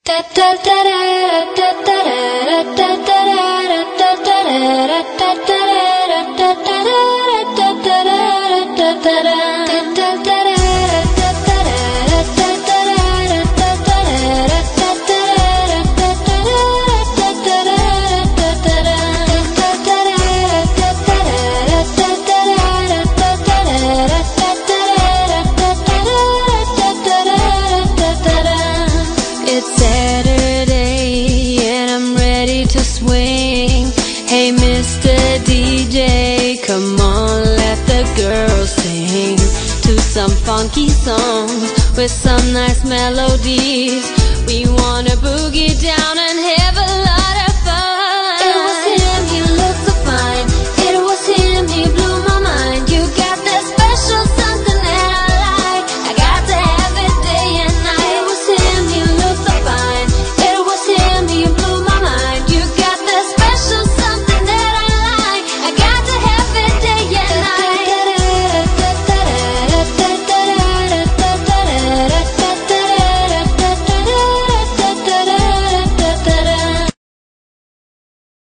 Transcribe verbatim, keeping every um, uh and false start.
It's Saturday and I'm ready to swing. Hey Mister D J, come on, let the girls sing to some funky songs with some nice melodies. We want